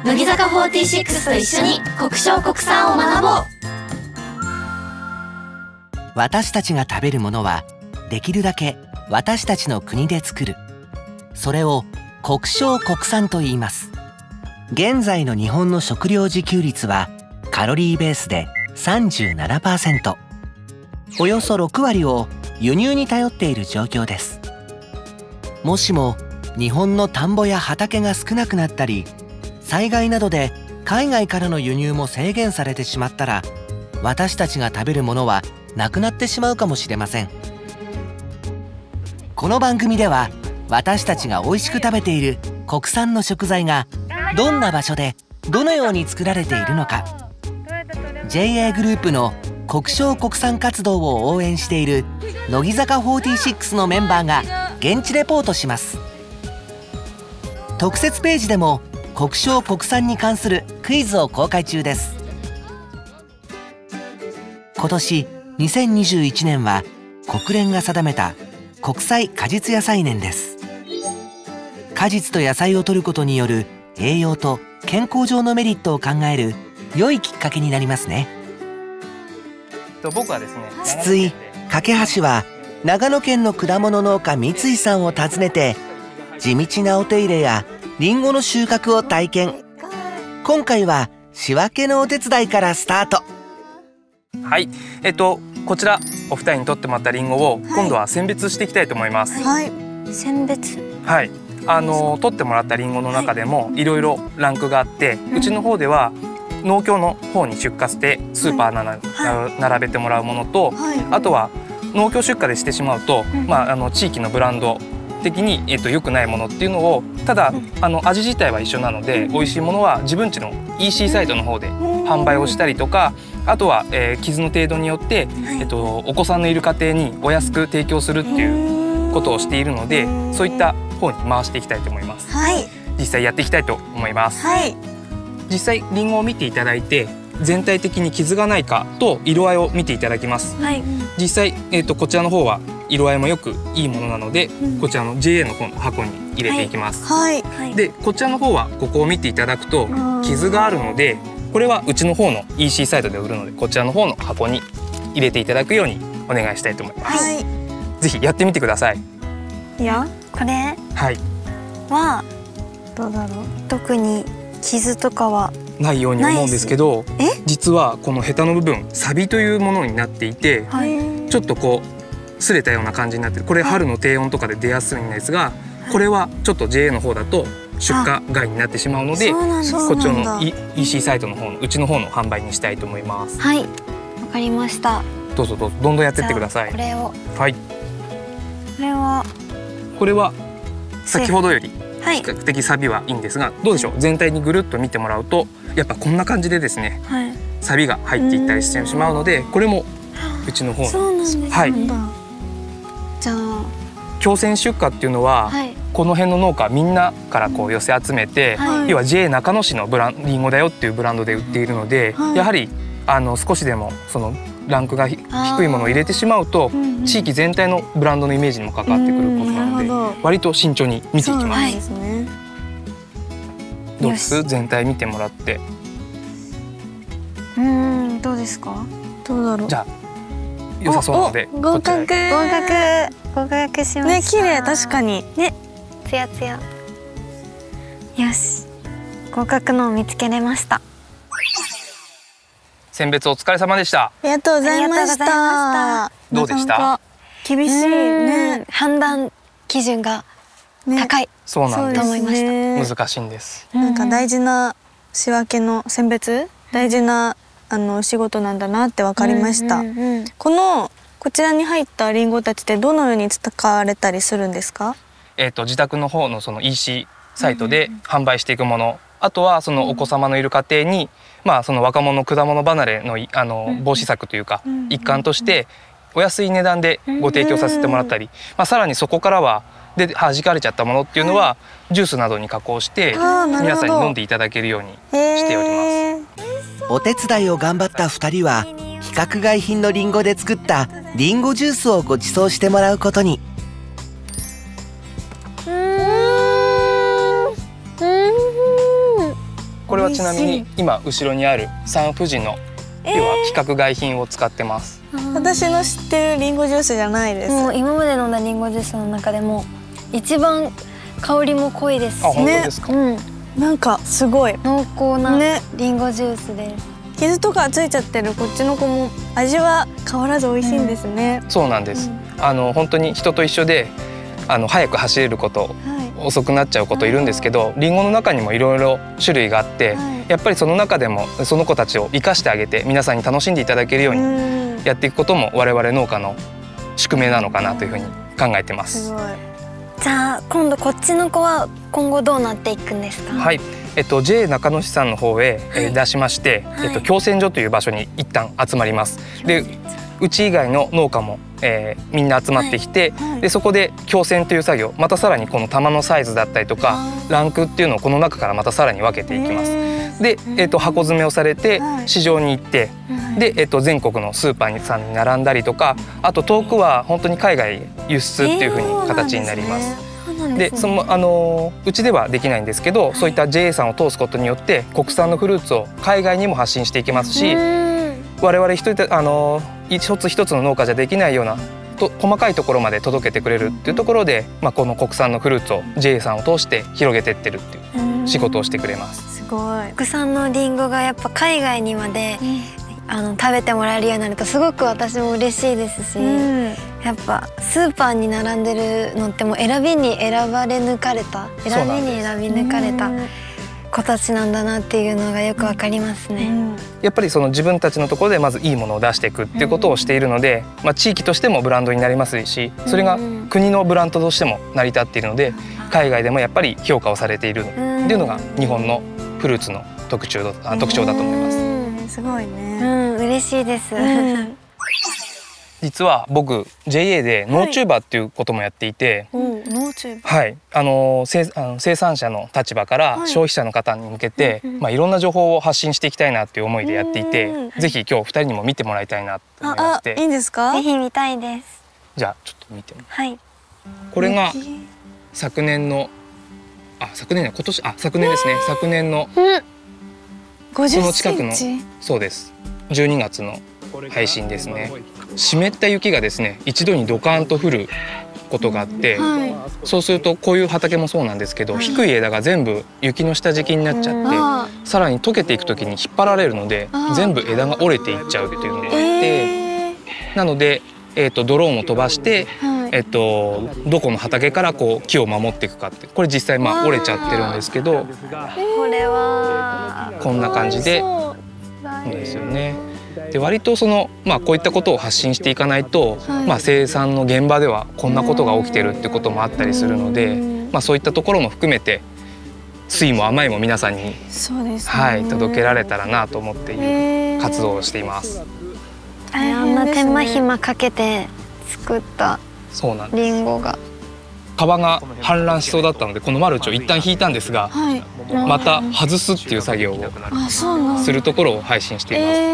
乃木坂46と一緒に国消国産を学ぼう。 私たちが食べるものはできるだけ私たちの国で作る。それを国消国産と言います。現在の日本の食料自給率はカロリーベースで 37%、 およそ6割を輸入に頼っている状況です。もしも日本の田んぼや畑が少なくなったり、災害などで海外からの輸入も制限されてしまったら、私たちが食べるものはなくなってしまうかもしれません。この番組では私たちが美味しく食べている国産の食材がどんな場所でどのように作られているのか、 JA グループの国消国産活動を応援している乃木坂46のメンバーが現地レポートします。特設ページでも国消国産に関するクイズを公開中です。今年2021年は国連が定めた国際果実野菜年です。果実と野菜を摂ることによる栄養と健康上のメリットを考える良いきっかけになりますね。 僕はですね、 筒井架橋は長野県の果物農家三井さんを訪ねて、地道なお手入れやリンゴの収穫を体験。今回は仕分けのお手伝いからスタート。 はい、こちらお二人に取ってもらったリンゴを今度は選別していきたいと思います。 はい、選別。 はい、取ってもらったリンゴの中でもいろいろランクがあって、うちの方では農協の方に出荷してスーパー並べてもらうものと、あとは農協出荷でしてしまうと、地域のブランド的に良くないものっていうのを、ただ味自体は一緒なので美味しいものは自分家の EC サイトの方で販売をしたりとか、あとは傷の程度によってお子さんのいる家庭にお安く提供するっていうことをしているので、そういった方に回していきたいと思います。 はい、 実際やっていきたいと思います。 はい、 実際リンゴを見ていただいて、全体的に傷がないかと色合いを見ていただきます。 はい、 実際、こちらの方は色合いもよくいいものなので、こちらの JA の方の箱に入れていきます。 はい、 でこちらの方はここを見ていただくと傷があるので、これはうちの方の EC サイトで売るので、こちらの方の箱に入れていただくようにお願いしたいと思います。 はい、 ぜひやってみてください。 いや、これはいはどうだろう。特に傷とかはないように思うんですけど、実はこのヘタの部分サビというものになっていて、ちょっとこう擦れたような感じになってる。これ春の低温とかで出やすいんですが、これはちょっと JA の方だと出荷外になってしまうので、こっちの EC サイトの方のうちの方の販売にしたいと思います。 はい、わかりました。 どうぞどうぞ、どんどんやってってください。 これを、 はい、これは先ほどより比較的サビはいいんですが、どうでしょう。全体にぐるっと見てもらうと、やっぱこんな感じでですね、サビが入っていったりしてしまうので、これもうちの方の、はい、 じゃあ共選出荷っていうのは、この辺の農家みんなからこう寄せ集めて、要は JA 中野市のリンゴだよっていうブランドで売っているので、やはり少しでもそのランクが低いものを入れてしまうと、地域全体のブランドのイメージにも関わってくることなので、割と慎重に見ていきます。どうです？全体見てもらって。 どうですか？どうだろう。 じゃあ良さそうなので合格しましたね。綺麗、確かにね、ツヤツヤ。よし、合格のを見つけれました。 選別お疲れ様でした。 ありがとうございました。 どうでした？ 厳しいね。判断基準が高い。 そうなんです。 と思いました。 難しいんです。 なんか大事な仕分けの選別、大事な仕事なんだなって分かりました。こちらに入ったリンゴたちってどのように使われたりするんですか？ 自宅の方のその EC サイトで販売していくもの、あとはそのお子様のいる家庭に、その若者果物離れの防止策というか一環としてお安い値段でご提供させてもらったり、さらにそこからはで弾かれちゃったものっていうのはジュースなどに加工して皆さんに飲んでいただけるようにしております。 お手伝いを頑張った2人は規格外品のリンゴで作ったリンゴジュースをご馳走してもらうことに。 これちなみに今後ろにあるサンふじの要は規格外品を使ってます。 私の知ってるリンゴジュースじゃないです。 もう今まで飲んだリンゴジュースの中でも一番香りも濃いですし、 本当ですか？ なんかすごい濃厚なリンゴジュースです。 傷とかついちゃってるこっちの子も味は変わらず美味しいんですね。 そうなんです。本当に人と一緒で早く走れること、遅くなっちゃうこといるんですけど、リンゴの中にもいろいろ種類があって、やっぱりその中でもその子たちを生かしてあげて皆さんに楽しんでいただけるようにやっていくことも我々農家の宿命なのかなというふうに考えてます。 すごい。じゃあ今度こっちの子は今後どうなっていくんですか？ はい、JA 中野市さんの方へ、出しまして、共選所という場所に一旦集まります。でうち以外の農家も、みんな集まってきて、でそこで共選という作業、またさらにこの玉のサイズだったりとかランクっていうのをこの中からまたさらに分けていきます。で、箱詰めをされて市場に行って、で、全国のスーパーさんに並んだりとか、あと遠くは本当に海外輸出っていう風に形になります。でうちではできないんですけど、そういった JA さんを通すことによって国産のフルーツを海外にも発信していけますし、我々一つ一つの農家じゃできないような細かいところまで届けてくれるっていうところで、この国産のフルーツを JA さんを通して広げてってるっていう仕事をしてくれます。 すごい。 国産のリンゴがやっぱ海外にまで食べてもらえるようになるとすごく私も嬉しいですし、やっぱスーパーに並んでるのってもう選びに選び抜かれた子たちなんだなっていうのがよくわかりますね。 やっぱりその自分たちのところでまずいいものを出していくっていうことをしているので、地域としてもブランドになりますし、それが国のブランドとしても成り立っているので、海外でもやっぱり評価をされているっていうのが日本のフルーツの特徴だと思います。 すごいね。 嬉しいです。 実は僕 JA で農チューバーっていうこともやっていて、はい、生産者の立場から消費者の方に向けて、いろんな情報を発信していきたいなっていう思いでやっていて、ぜひ今日2人にも見てもらいたいなと思いまして。 いいんですか？ ぜひ見たいです。 じゃあちょっと見てもはい。 これが昨年の昨年ですね。昨年のその近くのそうです。12月の配信ですね。湿った雪がですね一度にドカーンと降ることがあって、そうするとこういう畑もそうなんですけど、低い枝が全部雪の下敷きになっちゃって、さらに溶けていく時に引っ張られるので全部枝が折れていっちゃうっていうのがあって、なので、ドローンを飛ばして、どこの畑からこう木を守っていくかって、これ実際折れちゃってるんですけど、 これはこんな感じでですよね。で割とこういったことを発信していかないと、生産の現場ではこんなことが起きてるってこともあったりするので、そういったところも含めて酸いも甘いも皆さんに、届けられたらなと思っている活動をしています。 あんな手間暇かけて作ったリンゴが川が氾濫しそうだったのでこのマルチを一旦引いたんですが、また外すっていう作業をするところを配信しています。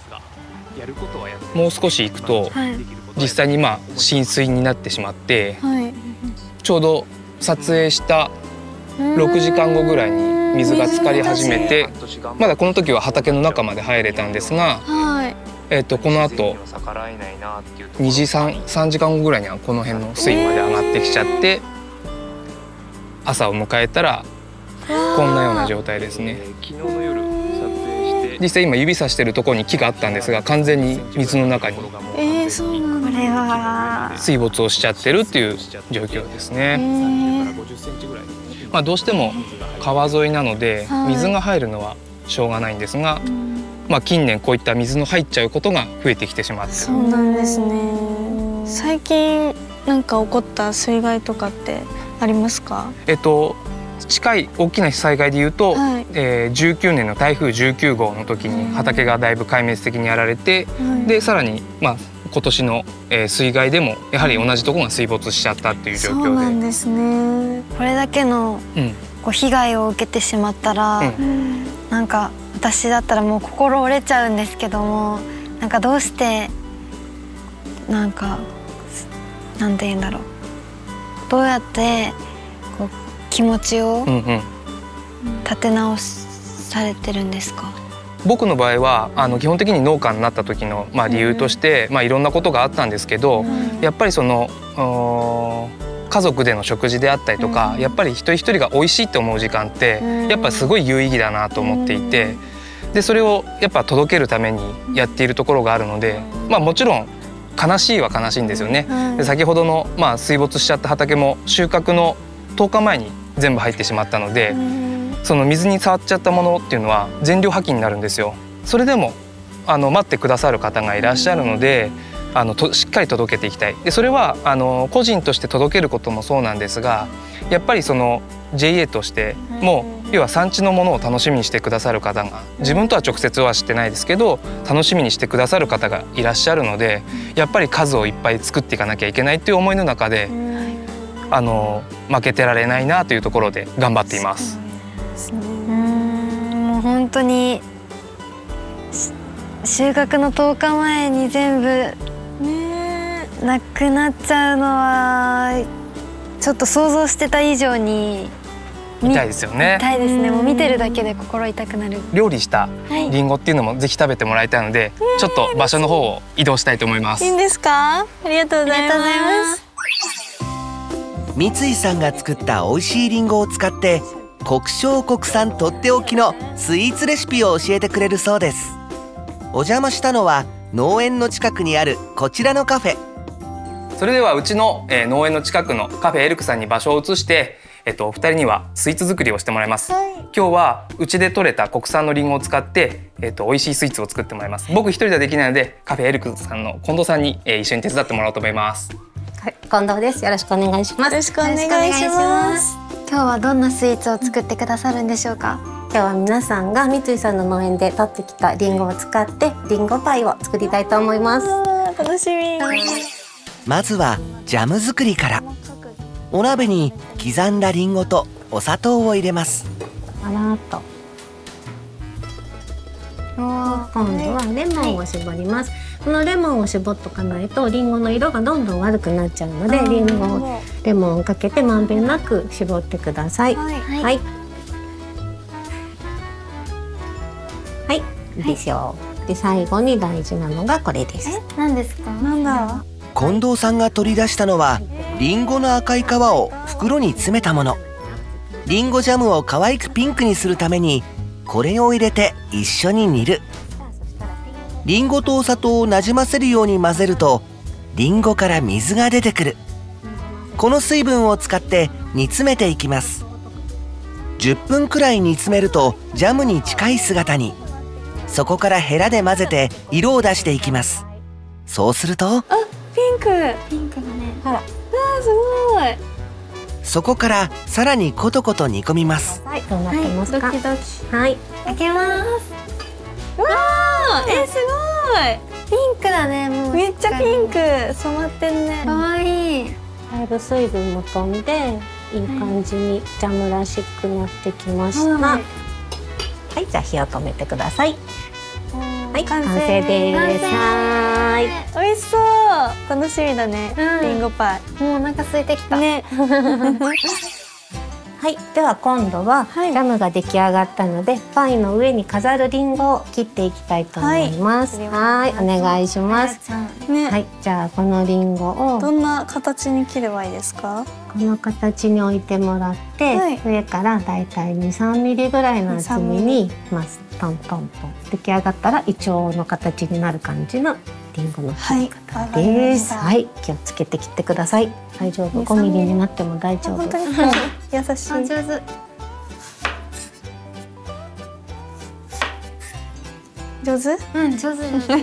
もう少し行くと、実際に浸水になってしまって、ちょうど撮影した6時間後ぐらいに水が浸かり始めて、まだこの時は畑の中まで入れたんですが、このあと2時3時間後ぐらいにはこの辺の水位まで上がってきちゃって、朝を迎えたらこんなような状態ですね。実際今指さしてるところに木があったんですが、完全に水の中に水没をしちゃってるっていう状況ですね。どうしても川沿いなので水が入るのはしょうがないんですが、近年こういった水の入っちゃうことが増えてきてしまってる。 そうなんですね。最近なんか起こった水害とかってありますか？ 近い大きな災害でいうと、19年の台風19号の時に畑がだいぶ壊滅的にやられて、でさらに今年の水害でもやはり同じところが水没しちゃったっていう状況で。 そうなんですね。 これだけの被害を受けてしまったら、なんか私だったらもう心折れちゃうんですけども、なんかどうしてなんて言うんだろう、どうやって気持ちを立て直されてるんですか？ 僕の場合は基本的に農家になった時の、理由として、いろんなことがあったんですけど、やっぱりその家族での食事であったりとか、やっぱり一人一人が美味しいって思う時間って、やっぱすごい有意義だなと思っていて、でそれをやっぱ届けるためにやっているところがあるので、もちろん悲しいは悲しいんですよね。で先ほどの、水没しちゃった畑も収穫の10日前に全部入ってしまったので、その水に触っちゃったものっていうのは全量破棄になるんですよ。それでも待ってくださる方がいらっしゃるので、しっかり届けていきたい。でそれは個人として届けることもそうなんですが、やっぱりその JA としても要は産地のものを楽しみにしてくださる方が、自分とは直接は知ってないですけど楽しみにしてくださる方がいらっしゃるので、やっぱり数をいっぱい作っていかなきゃいけないっていう思いの中で負けてられないなというところで頑張っています。 もう本当に収穫の10日前に全部なくなっちゃうのはちょっと想像してた以上に痛いですよね。 痛いですね。もう見てるだけで心痛くなる。 料理したリンゴっていうのもぜひ食べてもらいたいので、ちょっと場所の方を移動したいと思います。 いいんですか？ありがとうございます。 三井さんが作った美味しいリンゴを使って国消国産とっておきのスイーツレシピを教えてくれるそうです。お邪魔したのは農園の近くにあるこちらのカフェ。 それではうちの農園の近くのカフェエルクさんに場所を移して、お二人にはスイーツ作りをしてもらいます。今日はうちで採れた国産のリンゴを使って、美味しいスイーツを作ってもらいます。僕一人ではできないのでカフェエルクさんの近藤さんに、一緒に手伝ってもらおうと思います。 はい、近藤です。よろしくお願いします。 よろしくお願いします。 今日はどんなスイーツを作ってくださるんでしょうか？ 今日は皆さんが三井さんの農園で採ってきたリンゴを使ってリンゴパイを作りたいと思います。 楽しみ。 まずはジャム作りから。お鍋に刻んだリンゴとお砂糖を入れます。 あらーっと。今度はレモンを絞ります。このレモンを絞っとかないとリンゴの色がどんどん悪くなっちゃうので、レモンをかけてまんべんなく絞ってください。はい、いいでしょう。で最後に大事なのがこれです。 何ですか？ なんだ？ 近藤さんが取り出したのはリンゴの赤い皮を袋に詰めたもの。リンゴジャムを可愛くピンクにするためにこれを入れて一緒に煮る。リンゴとお砂糖をなじませるように混ぜるとリンゴから水が出てくる。この水分を使って煮詰めていきます。10分くらい煮詰めるとジャムに近い姿に。そこからヘラで混ぜて色を出していきます。そうするとピンクだね。 ほら、 すごい。 そこからさらにコトコト煮込みます。 はい、どうなってますか？ ドキドキ。 はい、 開けます。 わあ、すピンクだね。もうごい。めっちゃピンク染まってんね。 可愛い。 だいぶ水分も飛んでいい感じにジャムらしくなってきました。はい、じゃあ火を止めてください。はい、完成です。はい、 美味しそう。楽しみだね。リンゴパイ。 もうお腹空いてきた。 ね。 はい、では今度はジャムが出来上がったので、パイの上に飾るリンゴを切っていきたいと思います。はい、お願いします。 ね。 はい、じゃあこのリンゴをどんな形に切ればいいですか？ この形に置いてもらって、上からだいたい2、3ミリぐらいの厚みにトントンと出来上がったらイチョウの形になる感じのリンゴの切り方です。はい、気をつけて切ってください。大丈夫、5ミリになっても大丈夫。 本当に優しい。 上手。 上手？ うん、上手。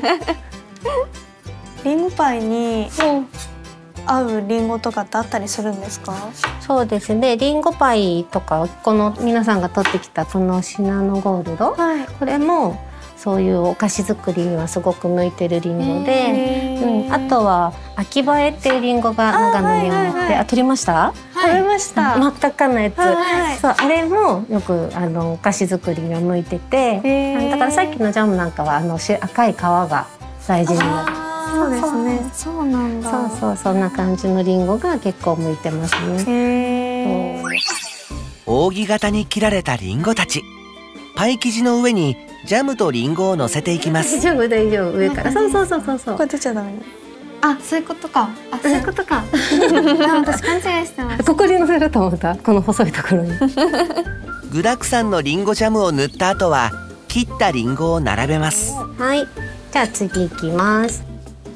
リンゴパイに合うリンゴとかってあったりするんですか？ そうですね。リンゴパイとかこの皆さんが取ってきたこのシナノゴールド、これもそういうお菓子作りにはすごく向いてるリンゴで、あとは秋葉えっていうリンゴが長野にあって、取りました？ 食べました。 真っ赤っかなやつ、そう、あれもよくお菓子作りには向いてて、だからさっきのジャムなんかは赤い皮が大事になる。 そうですね。そうなんだ。 そうそんな感じのリンゴが結構向いてますね。 扇形に切られたリンゴたち。 パイ生地の上にジャムとリンゴを乗せていきます。 大丈夫大丈夫、上から。そうそうそうそうそう。 これ出ちゃダメ。 あ、そういうことか。あ、そういうことか。私勘違いしてます。 ここに乗せると思った。この細いところに。 具沢山のリンゴジャムを塗った後は切ったリンゴを並べます。 はい。じゃあ次行きます。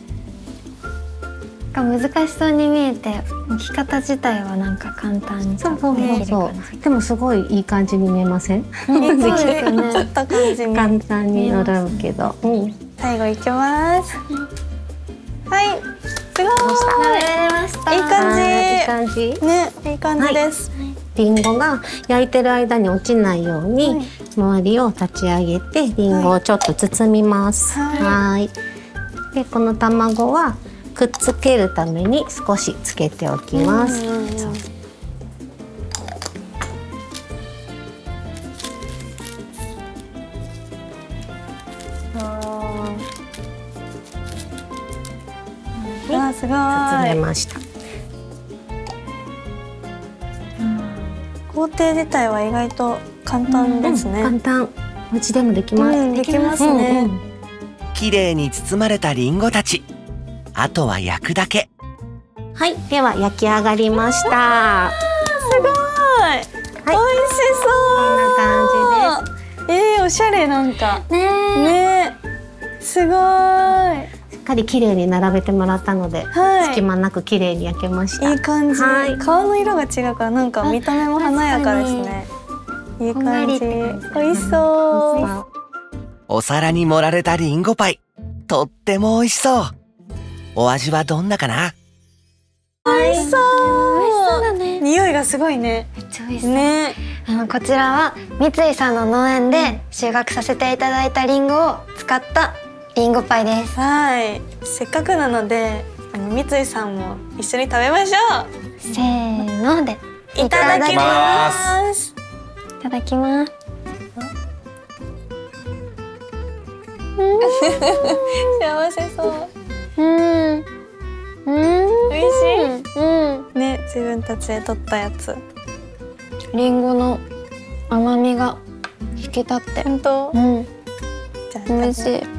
難しそうに見えて、置き方自体はなんか簡単に。 そうそうそうそう。でもすごいいい感じに見えません？ そうですよね。 ちょっと感じに簡単に乗るけど。 最後いきます。はい。すごい。 慣れました。 いい感じ。 いい感じ。 ね、いい感じです。 リンゴが焼いてる間に落ちないように、周りを立ち上げてリンゴをちょっと包みます。はい。でこの卵はくっつけるために少しつけておきます。 わ、すごい。 包めました。 工程自体は意外と簡単ですね。 簡単。お家でもできます。 できますね。 綺麗に包まれたリンゴたち。あとは焼くだけ。 はい、では焼き上がりました。 すごい。はい、美味しそう。 こんな感じです。おしゃれなんか。ね。すごい。 しっかり綺麗に並べてもらったので、隙間なく綺麗に焼けました。 いい感じ。皮の色が違うからなんか見た目も華やかですね。いい感じ。美味しそう。 お皿に盛られたリンゴパイ、とっても美味しそう。お味はどんなかな？ 美味しそう。匂いがすごいね。 めっちゃ美味しそう。ね。こちらは三井さんの農園で収穫させていただいたリンゴを使ったリンゴパイです。 はい。せっかくなので三井さんも一緒に食べましょう。 せーのでいただきます。 いただきます。 幸せそう。美味しい。ね、自分たちで取ったやつ。 リンゴの甘みが引き立って。 本当？じゃあ美味しい。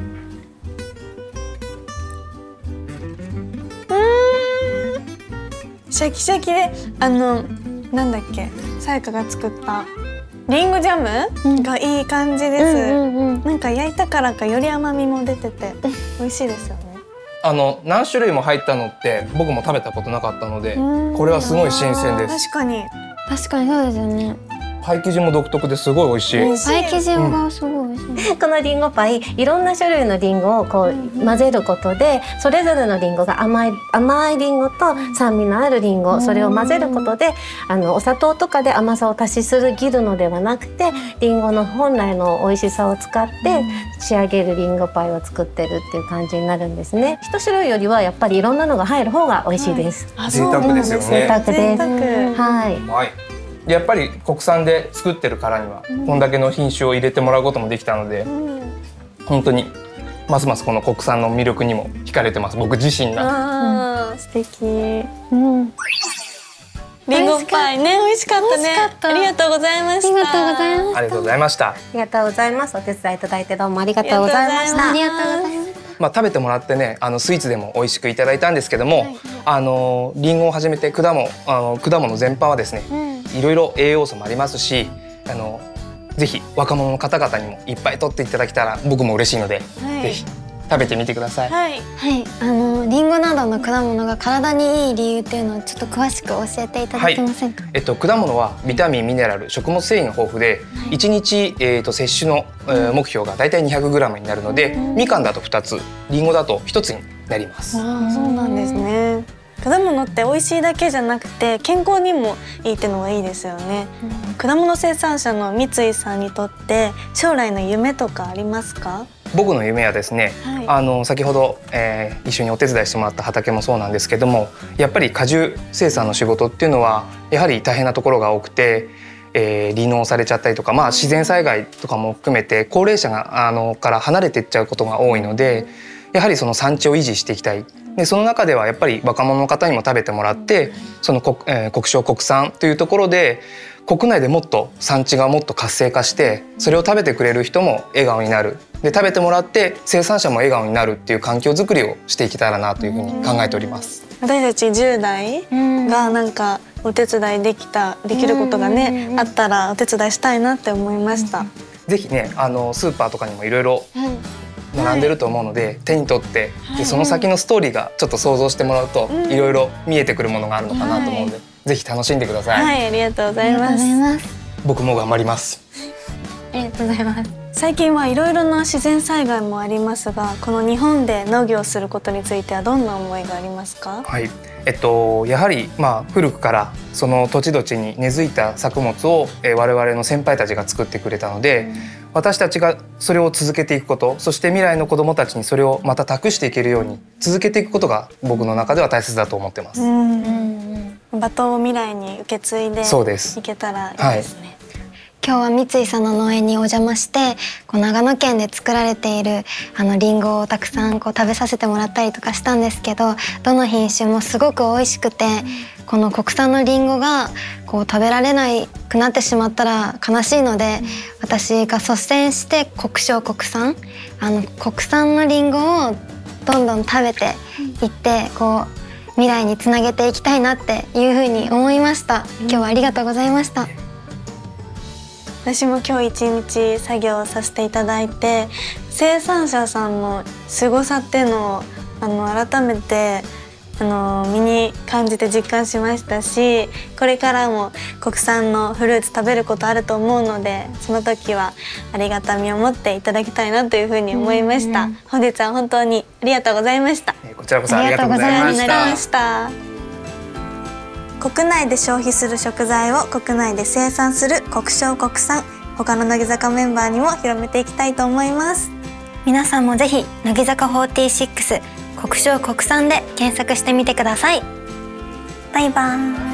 シャキシャキでなんだっけ、さやかが作ったリンゴジャムがいい感じです。なんか焼いたからかより甘みも出てて美味しいですよね。 何種類も入ったのって僕も食べたことなかったので、これはすごい新鮮です。 確かにそうですよね。 パイ生地も独特ですごい美味しい。 パイ生地がすごい美味しい。 このリンゴパイ、いろんな種類のリンゴをこう混ぜることで、それぞれのリンゴが甘いリンゴと酸味のあるリンゴ、それを混ぜることでお砂糖とかで甘さを足しすぎるのではなくて、リンゴの本来の美味しさを使って仕上げるリンゴパイを作ってるっていう感じになるんですね。一種類よりはやっぱりいろんなのが入る方が美味しいです。 贅沢ですよね。 贅沢です。はい。 やっぱり国産で作ってるからにはこんだけの品種を入れてもらうこともできたので、本当にますますこの国産の魅力にも惹かれてます、僕自身が。 素敵。リンゴパイね、美味しかったね。ありがとうございました。 ありがとうございました。 ありがとうございます。お手伝いいただいてどうもありがとうございました。 ありがとうございます。 食べてもらってね、スイーツでも美味しくいただいたんですけども、リンゴをはじめて果物全般はですね、いろいろ栄養素もありますし、ぜひ若者の方々にもいっぱい取っていただけたら僕も嬉しいので、ぜひ食べてみてください。 はい、リンゴなどの果物が体にいい理由っていうのをちょっと詳しく教えていただけませんか？ 果物はビタミン、ミネラル、食物繊維が豊富で、1日摂取の目標がだいたい 200g になるので、みかんだと2つ、リンゴだと1つになります。 そうなんですね。果物って美味しいだけじゃなくて健康にもいいってのがいいですよね。果物生産者の三井さんにとって将来の夢とかありますか？ 僕の夢はですね、先ほど、一緒にお手伝いしてもらった畑もそうなんですけども、やっぱり果樹生産の仕事っていうのはやはり大変なところが多くて、離農されちゃったりとか、自然災害とかも含めて高齢者がから離れていっちゃうことが多いので、やはりその産地を維持していきたい。でその中ではやっぱり若者の方にも食べてもらって、その国産国産というところで国内でもっと産地がもっと活性化して、それを食べてくれる人も笑顔になる、で食べてもらって生産者も笑顔になるっていう環境づくりをしていけたらなというふうに考えております。 私たち10代がなんかお手伝いできることがね、あったらお手伝いしたいなって思いました。 ぜひね、スーパーとかにもいろいろ並んでると思うので、手に取ってでその先のストーリーがちょっと想像してもらうといろいろ見えてくるものがあるのかなと思うので、ぜひ楽しんでください。 はい、ありがとうございます。 僕も頑張ります。 ありがとうございます。 最近はいろいろな自然災害もありますが、この日本で農業をすることについてはどんな思いがありますか？ はい、やはり古くからその土地土地に根付いた作物を、我々の先輩たちが作ってくれたので、私たちがそれを続けていくこと、そして未来の子どもたちにそれをまた託していけるように続けていくことが僕の中では大切だと思ってます。 バトンを未来に受け継いでいけたらいいですね。 今日は三井さんの農園にお邪魔して、長野県で作られているリンゴをたくさん食べさせてもらったりとかしたんですけど、どの品種もすごく美味しくて、この国産のリンゴが食べられなくなってしまったら悲しいので、私が率先して国産国産のリンゴをどんどん食べていって、未来につなげていきたいなっていうふうに思いました。今日はありがとうございました。 私も今日一日作業をさせていただいて、生産者さんの凄さっていうのを改めて身に感じて実感しましたし、これからも国産のフルーツ食べることあると思うので、その時はありがたみを持っていただきたいなというふうに思いました。本日は本当にありがとうございました。 こちらこそありがとうございました。 国内で消費する食材を国内で生産する国消国産、他の乃木坂メンバーにも広めていきたいと思います。 皆さんもぜひ乃木坂46国消国産で検索してみてください。バイバーイ。